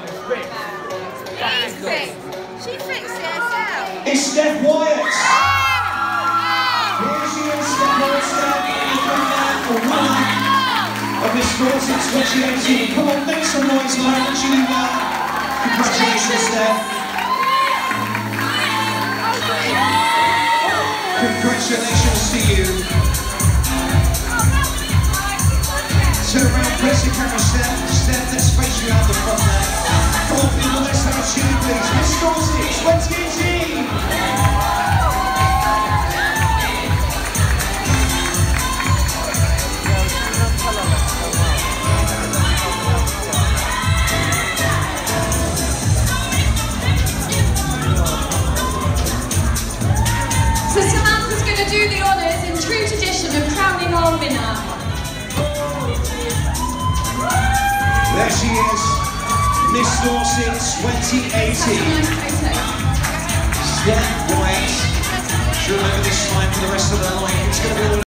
She fixed it herself. It's Steph Wyatt. Here she is, Steph Wyatt. The winner of Miss Dorset 2018. Come on, make some noise, Lauren. Congratulations, Steph. Congratulations to you. Turn around, press the camera, Steph, let's face you out the front there. Come on, people, let's have a tune, please. Miss Dorset 2018. So Samantha's going to do the honours in true tradition of crowning our winner. There she is, Miss Dorset 2018. That's a nice photo. Steph Wyatt. She'll remember this time for the rest of her life. It's going to be